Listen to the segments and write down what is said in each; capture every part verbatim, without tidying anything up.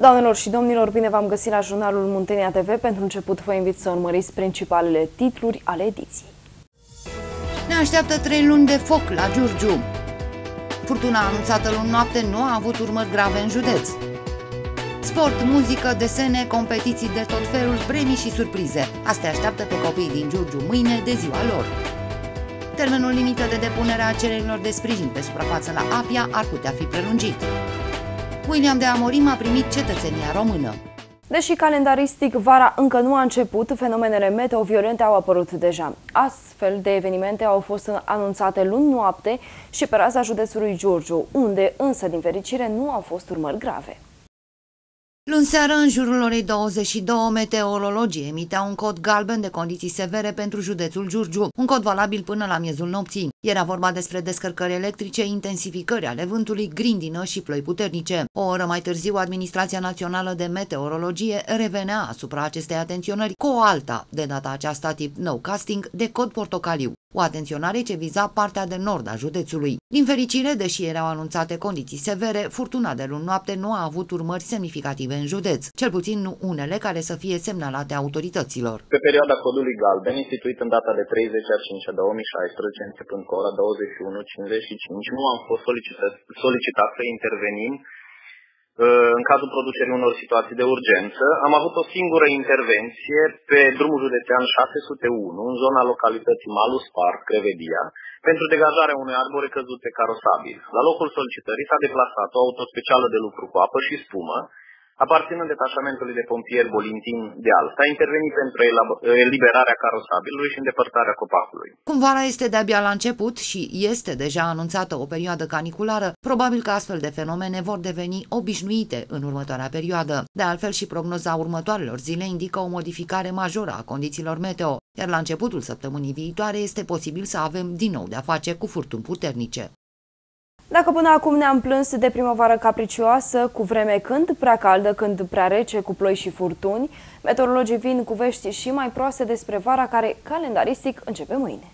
Doamnelor și domnilor, bine v-am găsit la jurnalul Muntenia T V. Pentru început vă invit să urmăriți principalele titluri ale ediției. Ne așteaptă trei luni de foc la Giurgiu. Furtuna anunțată luni noapte nu a avut urmări grave în județ. Sport, muzică, desene, competiții de tot felul, premii și surprize. Astea așteaptă pe copiii din Giurgiu mâine de ziua lor. Termenul limită de depunere a cererilor de sprijin pe suprafață la Apia ar putea fi prelungit. William de Amorim a primit cetățenia română. Deși calendaristic vara încă nu a început, fenomenele meteo violente au apărut deja. Astfel de evenimente au fost anunțate luni noapte și pe raza județului Giurgiu, unde însă, din fericire, nu au fost urmări grave. Luni seară, în jurul orei douăzeci și două, meteorologii emitea un cod galben de condiții severe pentru județul Giurgiu, un cod valabil până la miezul nopții. Era vorba despre descărcări electrice, intensificări ale vântului, grindină și ploi puternice. O oră mai târziu, Administrația Națională de Meteorologie revenea asupra acestei atenționări cu o alta, de data aceasta tip no-casting, de cod portocaliu. O atenționare ce viza partea de nord a județului. Din fericire, deși erau anunțate condiții severe, furtuna de luni noapte nu a avut urmări semnificative în județ, cel puțin nu unele care să fie semnalate autorităților. Pe perioada codului galben, instituit în data de treizeci a cincea două mii șaisprezece, începând cu ora douăzeci și unu cincizeci și cinci, nu am fost solicitat, solicitat să intervenim în cazul producerii unor situații de urgență. Am avut o singură intervenție pe drumul județean șase sute unu, în zona localității Malus Park, Crevedia, pentru degajarea unui arbore căzut pe carosabil. La locul solicitării s-a deplasat o autospecială de lucru cu apă și spumă, aparținând detașamentului de pompieri Bolintin de Al. S-a intervenit pentru eliberarea carosabilului și îndepărtarea copacului. Cum vara este de-abia la început și este deja anunțată o perioadă caniculară, probabil că astfel de fenomene vor deveni obișnuite în următoarea perioadă. De altfel, și prognoza următoarelor zile indică o modificare majoră a condițiilor meteo, iar la începutul săptămânii viitoare este posibil să avem din nou de-a face cu furtuni puternice. Dacă până acum ne-am plâns de primăvară capricioasă, cu vreme când prea caldă, când prea rece, cu ploi și furtuni, meteorologii vin cu vești și mai proaste despre vara care, calendaristic, începe mâine.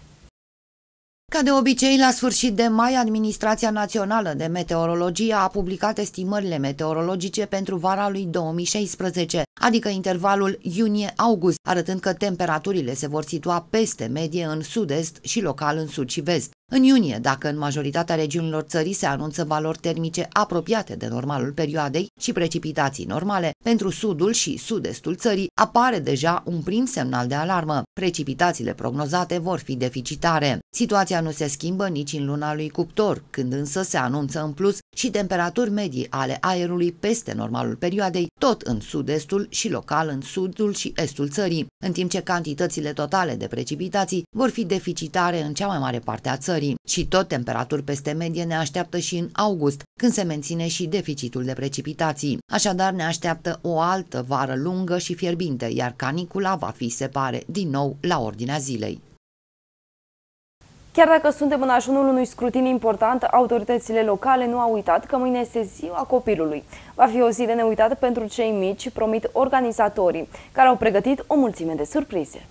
Ca de obicei, la sfârșit de mai, Administrația Națională de Meteorologie a publicat estimările meteorologice pentru vara lui două mii șaisprezece, adică intervalul iunie-august, arătând că temperaturile se vor situa peste medie în sud-est și local în sud și vest. În iunie, dacă în majoritatea regiunilor țării se anunță valori termice apropiate de normalul perioadei și precipitații normale, pentru sudul și sud-estul țării apare deja un prim semnal de alarmă. Precipitațiile prognozate vor fi deficitare. Situația nu se schimbă nici în luna lui Cuptor, când însă se anunță în plus și temperaturi medii ale aerului peste normalul perioadei, tot în sud-estul și local în sudul și estul țării, în timp ce cantitățile totale de precipitații vor fi deficitare în cea mai mare parte a țării. Și tot temperaturi peste medie ne așteaptă și în august, când se menține și deficitul de precipitații. Așadar, ne așteaptă o altă vară lungă și fierbinte, iar canicula va fi, se pare, din nou la ordinea zilei. Chiar dacă suntem în ajunul unui scrutin important, autoritățile locale nu au uitat că mâine este ziua copilului. Va fi o zi de neuitat pentru cei mici, promit organizatorii, care au pregătit o mulțime de surprize.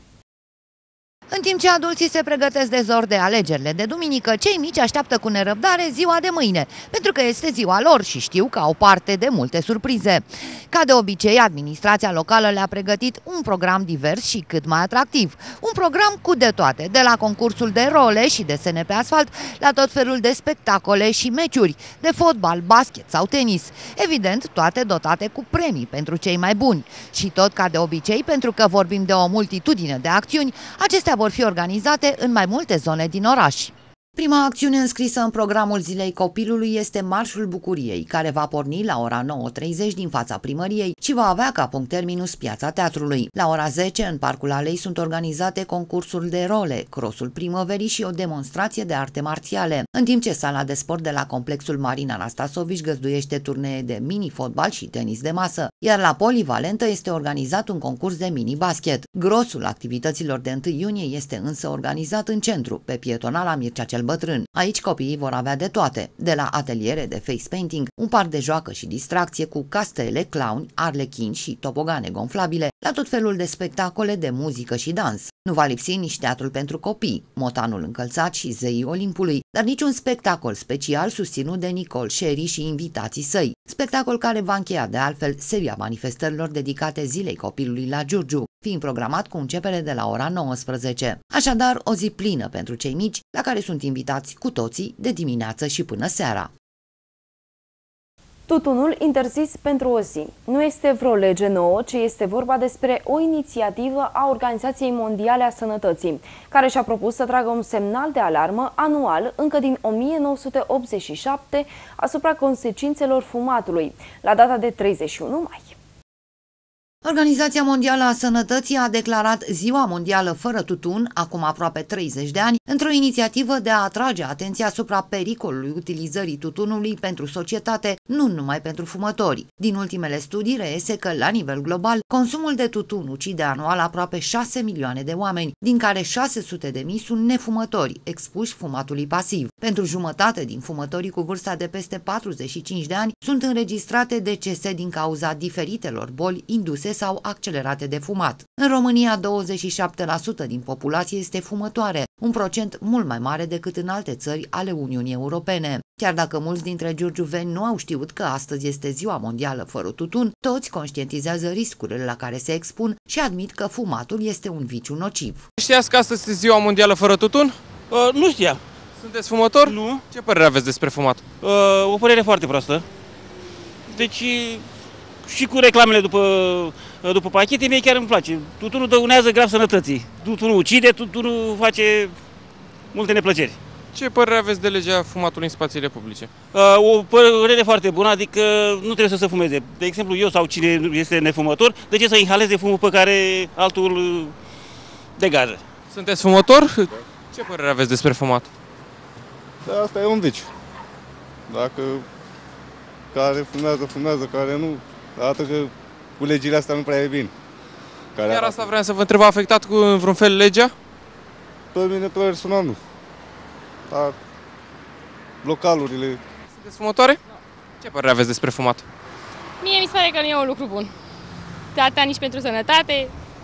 În timp ce adulții se pregătesc de zor de alegerile de duminică, cei mici așteaptă cu nerăbdare ziua de mâine, pentru că este ziua lor și știu că au parte de multe surprize. Ca de obicei, administrația locală le-a pregătit un program divers și cât mai atractiv. Un program cu de toate, de la concursul de role și desene pe asfalt, la tot felul de spectacole și meciuri, de fotbal, basket sau tenis. Evident, toate dotate cu premii pentru cei mai buni. Și tot ca de obicei, pentru că vorbim de o multitudine de acțiuni, acestea vor fi organizate în mai multe zone din oraș. Prima acțiune înscrisă în programul Zilei Copilului este Marșul Bucuriei, care va porni la ora nouă treizeci din fața primăriei și va avea ca punct terminus Piața Teatrului. La ora zece, în Parcul Alei, sunt organizate concursul de role, crossul primăverii și o demonstrație de arte marțiale, în timp ce sala de sport de la complexul Marin Anastasovici găzduiește turnee de mini-fotbal și tenis de masă, iar la Polivalentă este organizat un concurs de mini-basket. Grosul activităților de întâi iunie este însă organizat în centru, pe pietonala Mircea cel Bătrân. Aici copiii vor avea de toate, de la ateliere de face painting, un parc de joacă și distracție cu castele, clowni, arlechini și tobogane gonflabile, la tot felul de spectacole de muzică și dans. Nu va lipsi nici teatrul pentru copii, Motanul încălțat și Zeii Olimpului, dar niciun spectacol special susținut de Nicol Sherry și invitații săi. Spectacol care va încheia de altfel seria manifestărilor dedicate Zilei Copilului la Giurgiu, fiind programat cu începere de la ora nouăsprezece. Așadar, o zi plină pentru cei mici, la care sunt invitați cu toții de dimineață și până seara. Tutunul interzis pentru o zi. Nu este vreo lege nouă, ci este vorba despre o inițiativă a Organizației Mondiale a Sănătății, care și-a propus să tragă un semnal de alarmă anual încă din o mie nouă sute optzeci și șapte asupra consecințelor fumatului, la data de treizeci și unu mai. Organizația Mondială a Sănătății a declarat Ziua Mondială fără tutun, acum aproape treizeci de ani, într-o inițiativă de a atrage atenția asupra pericolului utilizării tutunului pentru societate, nu numai pentru fumători. Din ultimele studii reiese că, la nivel global, consumul de tutun ucide anual aproape șase milioane de oameni, din care șase sute de mii sunt nefumători, expuși fumatului pasiv. Pentru jumătate din fumătorii cu vârsta de peste patruzeci și cinci de ani sunt înregistrate decese din cauza diferitelor boli induse sau accelerate de fumat. În România, douăzeci și șapte la sută din populație este fumătoare, un procent mult mai mare decât în alte țări ale Uniunii Europene. Chiar dacă mulți dintre giurgiuveni nu au știut că astăzi este Ziua Mondială fără tutun, toți conștientizează riscurile la care se expun și admit că fumatul este un viciu nociv. Știați că astăzi este Ziua Mondială fără tutun? Uh, nu știam. Sunteți fumător? Nu. Ce părere aveți despre fumat? Uh, o părere foarte proastă. Deci și cu reclamele după, după pachete, mie chiar îmi place. Tutunul dăunează grav sănătății. Tutunul ucide, tutunul face multe neplăceri. Ce părere aveți de legea fumatului în spațiile publice? Uh, o părere foarte bună, adică nu trebuie să se fumeze. De exemplu, eu sau cine este nefumător, de ce să inhaleze fumul pe care altul degajă? Sunteți fumător? Da. Ce părere aveți despre fumat? Da, asta e un viciu. Dacă care fumează, fumează, care nu, arată că cu legile astea nu prea e bine. Care Iar asta vreau să vă întreb, a afectat cu în vreun fel legea? Pe mine personal nu. Dar localurile... Sunteți fumătoare? Ce părere aveți despre fumat? Mie mi se pare că nu e un lucru bun. Atâta nici pentru sănătate.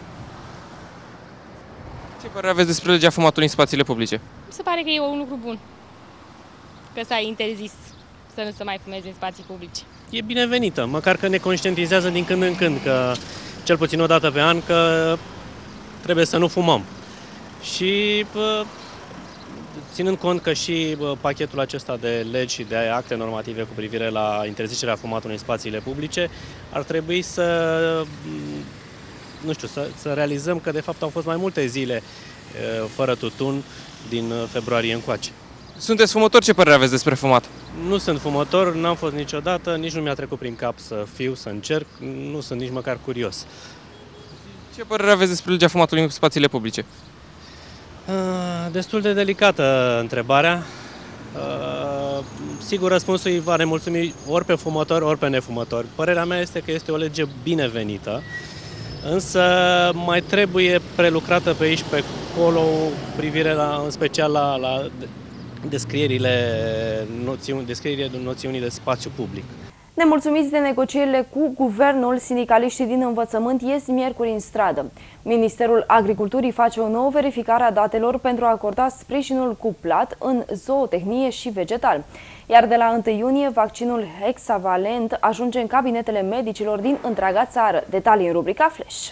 Ce părere aveți despre legea fumatului în spațiile publice? Mi se pare că e un lucru bun. Că s-a interzis să nu se mai fumeze în spații publice. E binevenită, măcar că ne conștientizează din când în când, că cel puțin o dată pe an, că trebuie să nu fumăm. Și ținând cont că și pachetul acesta de legi și de acte normative cu privire la interzicerea fumatului în spațiile publice, ar trebui să, nu știu, să, să realizăm că de fapt au fost mai multe zile fără tutun din februarie încoace. Sunteți fumător? Ce părere aveți despre fumat? Nu sunt fumător, n-am fost niciodată, nici nu mi-a trecut prin cap să fiu, să încerc, nu sunt nici măcar curios. Ce părere aveți despre legea fumatului în spațiile publice? Destul de delicată întrebarea. Sigur, răspunsul va nemulțumi ori pe fumători, ori pe nefumători. Părerea mea este că este o lege binevenită, însă mai trebuie prelucrată pe aici, pe acolo, privire la, în special la, la descrierile, noțiuni, descrierile noțiunii de spațiu public. Nemulțumiți de negocierile cu guvernul, sindicaliștii din învățământ ies miercuri în stradă. Ministerul Agriculturii face o nouă verificare a datelor pentru a acorda sprijinul cuplat în zootehnie și vegetal. Iar de la întâi iunie, vaccinul hexavalent ajunge în cabinetele medicilor din întreaga țară. Detalii în rubrica Flash.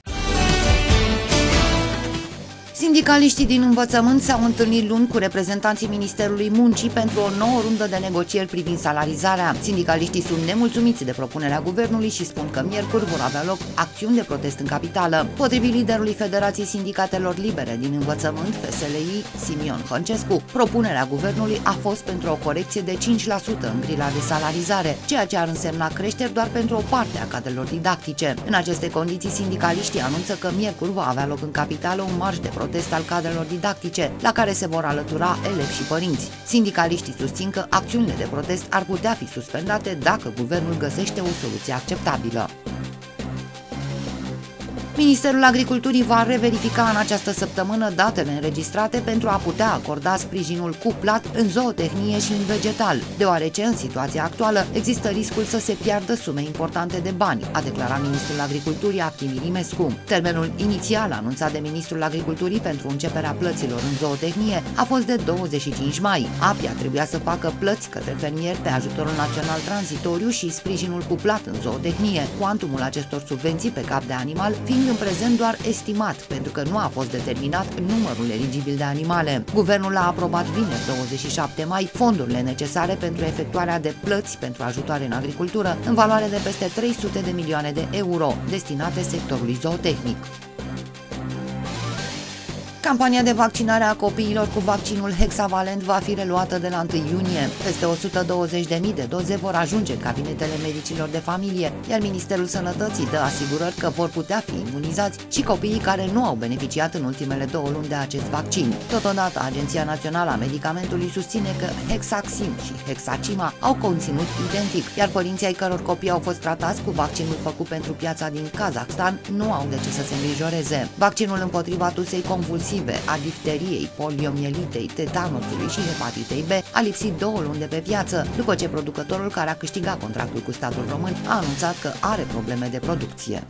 Sindicaliștii din învățământ s-au întâlnit luni cu reprezentanții Ministerului Muncii pentru o nouă rundă de negocieri privind salarizarea. Sindicaliștii sunt nemulțumiți de propunerea guvernului și spun că miercuri vor avea loc acțiuni de protest în capitală. Potrivit liderului Federației Sindicatelor Libere din Învățământ, F S L I, Simion Hăncescu, propunerea guvernului a fost pentru o corecție de cinci la sută în grila de salarizare, ceea ce ar însemna creșteri doar pentru o parte a cadrelor didactice. În aceste condiții, sindicaliștii anunță că miercuri va avea loc în capitală un marș de protest al cadrelor didactice, la care se vor alătura elevi și părinți. Sindicaliștii susțin că acțiunile de protest ar putea fi suspendate dacă guvernul găsește o soluție acceptabilă. Ministerul Agriculturii va reverifica în această săptămână datele înregistrate pentru a putea acorda sprijinul cuplat în zootehnie și în vegetal, deoarece în situația actuală există riscul să se piardă sume importante de bani, a declarat Ministrul Agriculturii Achtim Irimescu. Termenul inițial anunțat de Ministrul Agriculturii pentru începerea plăților în zootehnie a fost de douăzeci și cinci mai. A P I A trebuia să facă plăți către fermieri pe ajutorul național tranzitoriu și sprijinul cuplat în zootehnie, cuantumul acestor subvenții pe cap de animal fiind în prezent doar estimat, pentru că nu a fost determinat numărul eligibil de animale. Guvernul a aprobat vineri douăzeci și șapte mai fondurile necesare pentru efectuarea de plăți pentru ajutoare în agricultură în valoare de peste trei sute de milioane de euro destinate sectorului zootehnic. Campania de vaccinare a copiilor cu vaccinul hexavalent va fi reluată de la întâi iunie. Peste o sută douăzeci de mii de doze vor ajunge în cabinetele medicilor de familie, iar Ministerul Sănătății dă asigurări că vor putea fi imunizați și copiii care nu au beneficiat în ultimele două luni de acest vaccin. Totodată, Agenția Națională a Medicamentului susține că Hexaxim și Hexacima au conținut identic, iar părinții ai căror copii au fost tratați cu vaccinul făcut pentru piața din Kazakhstan nu au de ce să se îngrijoreze. Vaccinul împotriva tusei convulsive, a difteriei, poliomielitei, tetanusului și hepatitei B a lipsit două luni de pe piață, după ce producătorul care a câștigat contractul cu statul român a anunțat că are probleme de producție.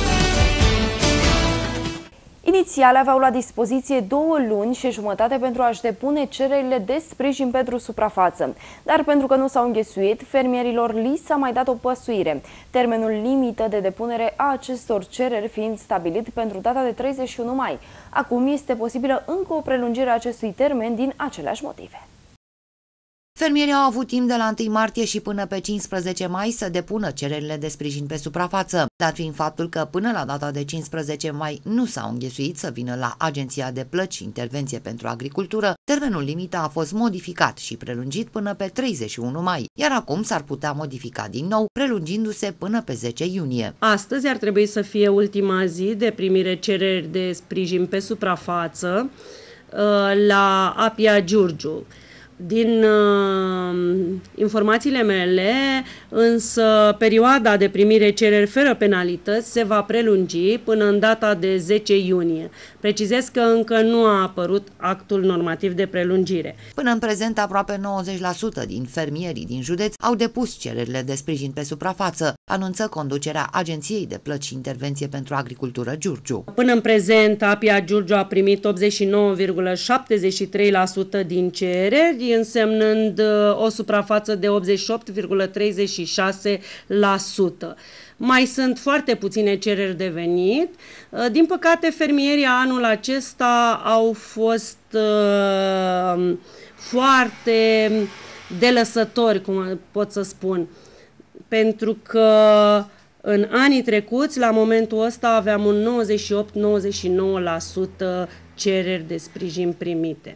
Inițial aveau la dispoziție două luni și jumătate pentru a-și depune cererile de sprijin pentru suprafață, dar pentru că nu s-au înghesuit, fermierilor li s-a mai dat o păsuire, termenul limită de depunere a acestor cereri fiind stabilit pentru data de treizeci și unu mai. Acum este posibilă încă o prelungire a acestui termen din aceleași motive. Fermierii au avut timp de la întâi martie și până pe cincisprezece mai să depună cererile de sprijin pe suprafață, dat fiind faptul că până la data de cincisprezece mai nu s-au înghesuit să vină la Agenția de Plăți și Intervenție pentru Agricultură, termenul limită a fost modificat și prelungit până pe treizeci și unu mai, iar acum s-ar putea modifica din nou, prelungindu-se până pe zece iunie. Astăzi ar trebui să fie ultima zi de primire cereri de sprijin pe suprafață la A P I A Giurgiu. Din uh, informațiile mele, însă, perioada de primire cereri fără penalități se va prelungi până în data de zece iunie. Precizez că încă nu a apărut actul normativ de prelungire. Până în prezent, aproape nouăzeci la sută din fermierii din județ au depus cererile de sprijin pe suprafață, anunță conducerea Agenției de Plăți și Intervenție pentru Agricultură Giurgiu. Până în prezent, A P I A Giurgiu a primit optzeci și nouă virgulă șaptezeci și trei la sută din cereri, însemnând o suprafață de optzeci și opt virgulă treizeci și șase la sută. Mai sunt foarte puține cereri de venit. Din păcate, fermierii anul acesta au fost uh, foarte delăsători, cum pot să spun, pentru că în anii trecuți, la momentul ăsta, aveam un nouăzeci și opt - nouăzeci și nouă la sută cereri de sprijin primite.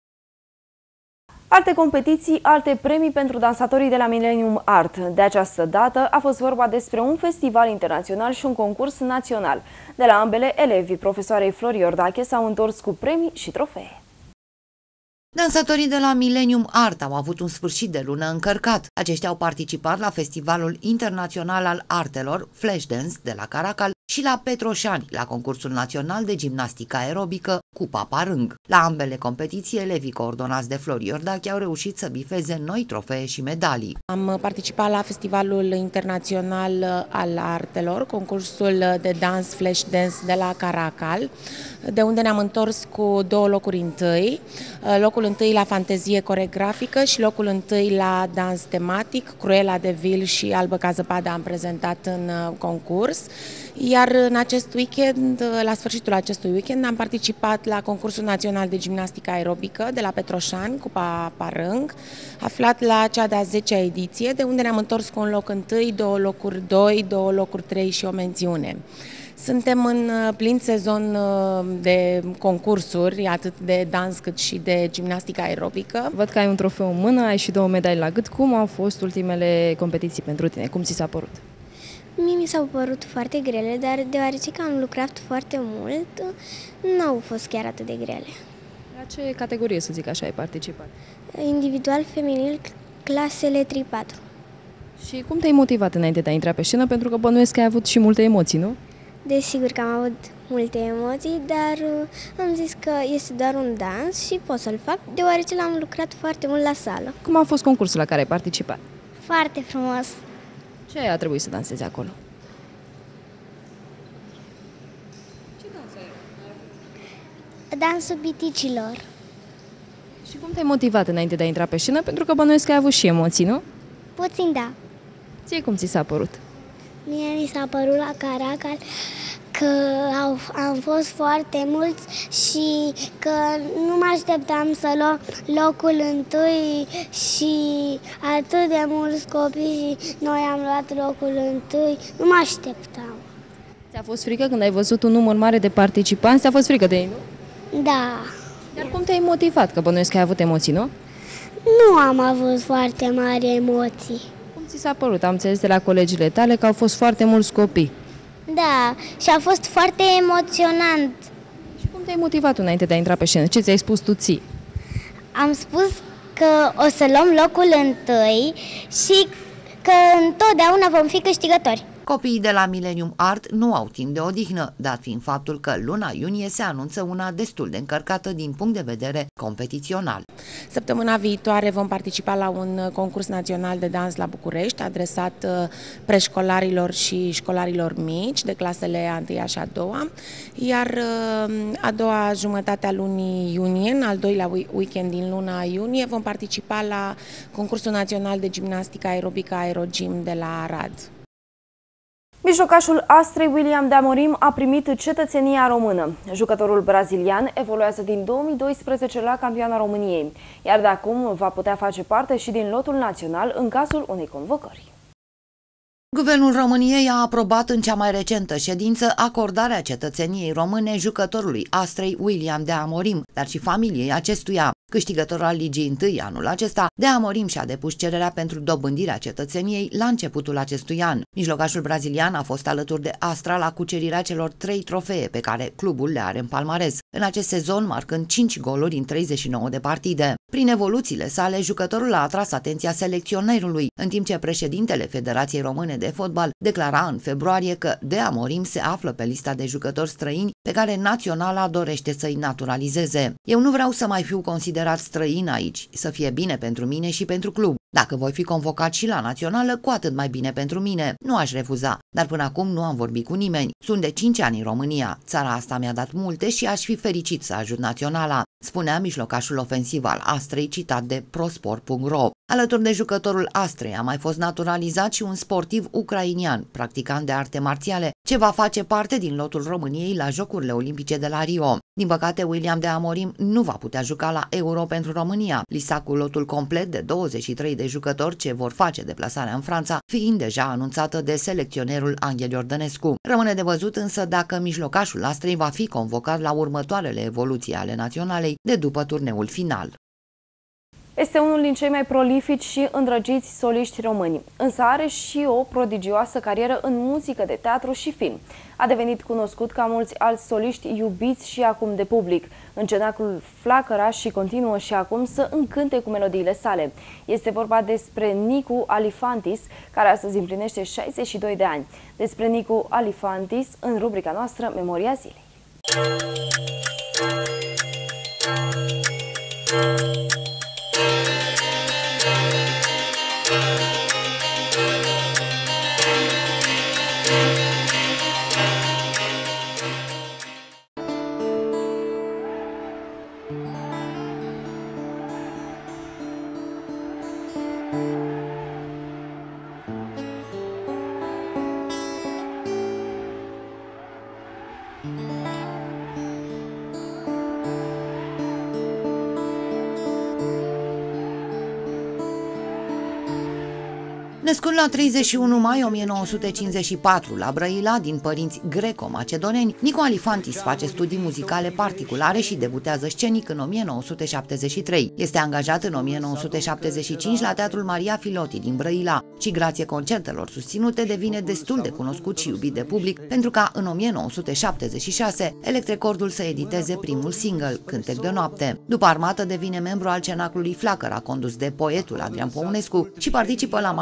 Alte competiții, alte premii pentru dansatorii de la Millennium Art. De această dată a fost vorba despre un festival internațional și un concurs național. De la ambele, elevii profesoarei Flori Iordache s-au întors cu premii și trofee. Dansatorii de la Millennium Art au avut un sfârșit de lună încărcat. Aceștia au participat la Festivalul Internațional al Artelor, Flashdance, de la Caracal, și la Petroșani, la concursul național de gimnastică aerobică Cupa Parâng. La ambele competiții, elevii coordonați de Flori Iordache au reușit să bifeze noi trofee și medalii. Am participat la Festivalul Internațional al Artelor, concursul de dans Flashdance de la Caracal, de unde ne-am întors cu două locuri întâi. Locul întâi la fantezie coregrafică și locul întâi la dans tematic, Cruella de Vil și Albă ca zăpada am prezentat în concurs. Iar în acest weekend, la sfârșitul acestui weekend, am participat la concursul național de gimnastică aerobică de la Petroșani, Cupa Parâng, aflat la cea de-a zecea ediție, de unde ne-am întors cu un loc întâi, două locuri doi, două locuri trei și o mențiune. Suntem în plin sezon de concursuri, atât de dans cât și de gimnastică aerobică. Văd că ai un trofeu în mână, ai și două medalii la gât. Cum au fost ultimele competiții pentru tine? Cum ți s-a părut? Mie mi s-au părut foarte grele, dar deoarece că am lucrat foarte mult, nu au fost chiar atât de grele. La ce categorie, să zic așa, ai participat? Individual, feminil, clasele trei patru. Și cum te-ai motivat înainte de a intra pe scenă? Pentru că bănuiesc că ai avut și multe emoții, nu? Desigur că am avut multe emoții, dar am zis că este doar un dans și pot să-l fac, deoarece l-am lucrat foarte mult la sală. Cum a fost concursul la care ai participat? Foarte frumos! Ce a trebuit să dansezi acolo? Dansul piticilor. Și cum te-ai motivat înainte de a intra pe scenă? Pentru că bănuiesc că ai avut și emoții, nu? Puțin, da. Ție cum ți s-a părut? Mie mi s-a părut la Caracal că au, am fost foarte mulți și că nu mă așteptam să luau locul întâi și atât de mulți copii și noi am luat locul întâi. Nu mă așteptam. Ți-a fost frică când ai văzut un număr mare de participanți? Ți-a fost frică de ei, nu? Da. Dar cum te-ai motivat? Că bănuiesc că ai avut emoții, nu? Nu am avut foarte mari emoții. Cum ți s-a părut? Am înțeles de la colegile tale că au fost foarte mulți copii. Da, și a fost foarte emoționant. Și cum te-ai motivat înainte de a intra pe scenă? Ce ți-ai spus tu ție? Am spus că o să luăm locul întâi și că întotdeauna vom fi câștigători. Copiii de la Millennium Art nu au timp de odihnă, dat fiind faptul că luna iunie se anunță una destul de încărcată din punct de vedere competițional. Săptămâna viitoare vom participa la un concurs național de dans la București, adresat preșcolarilor și școlarilor mici, de clasele a întâia și a doua, iar a doua jumătate a lunii iunie, în al doilea weekend din luna iunie, vom participa la concursul național de gimnastică aerobică Aerogym de la Arad. Mijlocașul Astrei William de Amorim a primit cetățenia română. Jucătorul brazilian evoluează din două mii doisprezece la campioana României, iar de acum va putea face parte și din lotul național în cazul unei convocări. Guvernul României a aprobat în cea mai recentă ședință acordarea cetățeniei române jucătorului Astrei William de Amorim, dar și familiei acestuia. Câștigătorul al Ligii întâi anul acesta, de Amorim și-a depus cererea pentru dobândirea cetățeniei la începutul acestui an. Mijlocașul brazilian a fost alături de Astra la cucerirea celor trei trofee pe care clubul le are în palmares, în acest sezon marcând cinci goluri în treizeci și nouă de partide. Prin evoluțiile sale, jucătorul a atras atenția selecționerului, în timp ce președintele Federației Române de Fotbal declara în februarie că de Amorim se află pe lista de jucători străini pe care naționala dorește să-i naturalizeze. Eu nu vreau să mai fiu considerat străin aici, să fie bine pentru mine și pentru club. Dacă voi fi convocat și la națională, cu atât mai bine pentru mine. Nu aș refuza, dar până acum nu am vorbit cu nimeni. Sunt de cinci ani în România. Țara asta mi-a dat multe și aș fi fericit să ajut naționala, spunea mijlocașul ofensiv al Astrei, citat de prosport punct ro. Alături de jucătorul Astrei a mai fost naturalizat și un sportiv ucrainian, practicant de arte marțiale, ce va face parte din lotul României la Jocurile Olimpice de la Rio. Din păcate, William de Amorim nu va putea juca la Euro pentru România, lista cu lotul complet de douăzeci și trei de jucători ce vor face deplasarea în Franța, fiind deja anunțată de selecționerul Anghel Iordănescu. Rămâne de văzut însă dacă mijlocașul Astrei va fi convocat la următoarele evoluții ale naționalei de după turneul final. Este unul din cei mai prolifici și îndrăgiți soliști români, însă are și o prodigioasă carieră în muzică de teatru și film. A devenit cunoscut ca mulți alți soliști iubiți și acum de public. În cenaclul flacăra și continuă și acum să încânte cu melodiile sale. Este vorba despre Nicu Alifantis, care astăzi împlinește șaizeci și doi de ani. Despre Nicu Alifantis în rubrica noastră Memoria Zilei. Născut la treizeci și unu mai o mie nouă sute cincizeci și patru la Brăila, din părinți greco-macedoneni, Nicu Alifantis face studii muzicale particulare și debutează scenic în o mie nouă sute șaptezeci și trei. Este angajat în o mie nouă sute șaptezeci și cinci la Teatrul Maria Filoti din Brăila și, grație concertelor susținute, devine destul de cunoscut și iubit de public, pentru ca în o mie nouă sute șaptezeci și șase Electrecordul să editeze primul single, Cântec de noapte. După armată devine membru al cenaclului Flacăra, condus de poetul Adrian Păunescu, și participă la majoritatea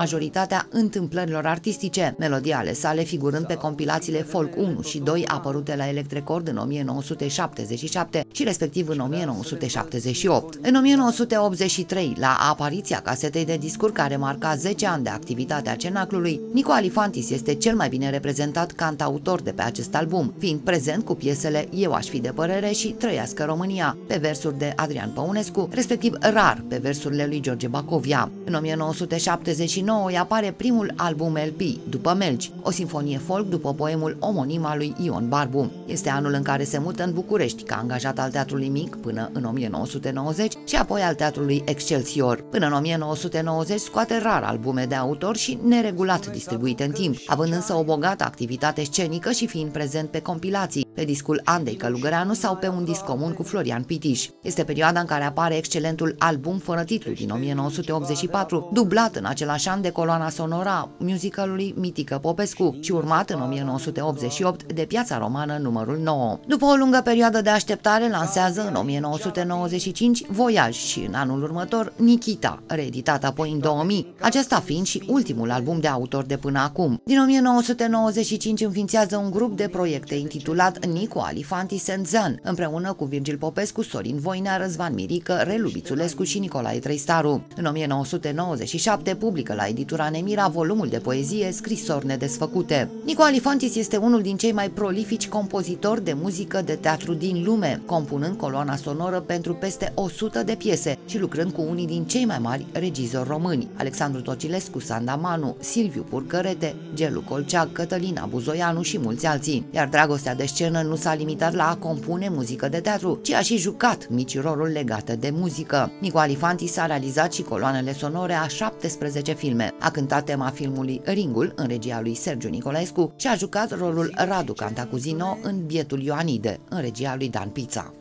majoritatea întâmplărilor artistice, melodii ale sale figurând pe compilațiile Folk unu și doi apărute la Electrecord în o mie nouă sute șaptezeci și șapte și respectiv în o mie nouă sute șaptezeci și opt. În o mie nouă sute optzeci și trei, la apariția casetei de discuri care marca zece ani de activitate a Cenaclului, Nicu Alifantis este cel mai bine reprezentat cantautor de pe acest album, fiind prezent cu piesele Eu aș fi de părere și Trăiască România, pe versuri de Adrian Păunescu, respectiv Rar, pe versurile lui George Bacovia. În o mie nouă sute șaptezeci și nouă îi apare primul album L P, După Melci, o simfonie folk după poemul omonim al lui Ion Barbu. Este anul în care se mută în București ca angajat al Teatrului Mic până în o mie nouă sute nouăzeci și apoi al Teatrului Excelsior. Până în o mie nouă sute nouăzeci scoate rar albume de autor și neregulat distribuite în timp, având însă o bogată activitate scenică și fiind prezent pe compilații, pe discul Andrei Călugăreanu sau pe un disc comun cu Florian Pitiș. Este perioada în care apare excelentul album fără titlu din o mie nouă sute optzeci și patru, dublat în același an de coloana sonora a musicalului Mitică Popescu și urmat în o mie nouă sute optzeci și opt de Piața Romană numărul nouă. După o lungă perioadă de așteptare, lansează în o mie nouă sute nouăzeci și cinci Voiaj și în anul următor Nikita, reeditat apoi în două mii, acesta fiind și ultimul album de autor de până acum. Din o mie nouă sute nouăzeci și cinci înființează un grup de proiecte intitulat Nicu Alifantis and Zan, împreună cu Virgil Popescu, Sorin Voinea, Răzvan Mirică, Relu Bițulescu și Nicolae Trăistaru. În o mie nouă sute nouăzeci și șapte publică la editura Nemira volumul de poezie Scrisori nedesfăcute. Nicu Alifantis este unul din cei mai prolifici compozitori de muzică de teatru din lume, compunând coloana sonoră pentru peste o sută de piese și lucrând cu unii din cei mai mari regizori români, Alexandru Tocilescu, Sanda Manu, Silviu Purcărete, Gelu Colceag, Cătălina Buzoianu și mulți alții. Iar dragostea de scenă nu s-a limitat la a compune muzică de teatru, ci a și jucat mici roluri legate de muzică. Nicu Alifantis a realizat și coloanele sonore a șaptesprezece filme, a cântat tema filmului Ringul în regia lui Sergiu Nicolaescu și a jucat rolul Radu Cantacuzino în Bietul Ioanide în regia lui Dan Pizza.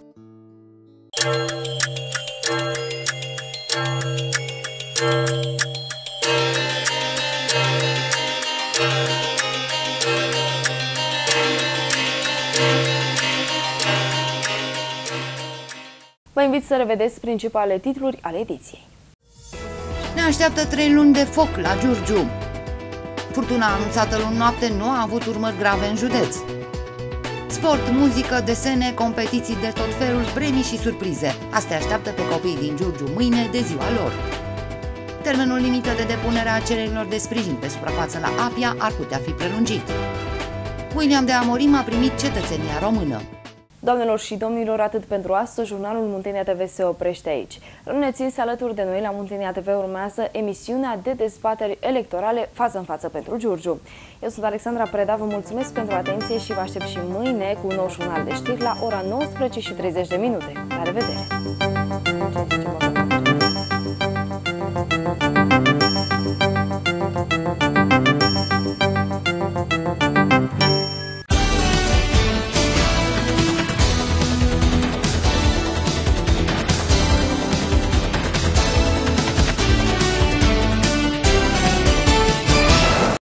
Vă invit să revedeți principalele titluri ale ediției. Ne așteaptă trei luni de foc la Giurgiu. Furtuna anunțată luni noapte nu a avut urmări grave în județ. Sport, muzică, desene, competiții de tot felul, premii și surprize. Astea așteaptă pe copiii din Giurgiu mâine de ziua lor. Termenul limită de depunere a cererilor de sprijin pe suprafață la Apia ar putea fi prelungit. William de Amorim a primit cetățenia română. Doamnelor și domnilor, atât pentru astăzi, jurnalul Muntenia T V se oprește aici. Rămâneți alături de noi, la Muntenia T V urmează emisiunea de dezbateri electorale față în față pentru Giurgiu. Eu sunt Alexandra Preda, vă mulțumesc pentru atenție și vă aștept și mâine cu un nou jurnal de știri la ora nouăsprezece și treizeci de minute. La revedere!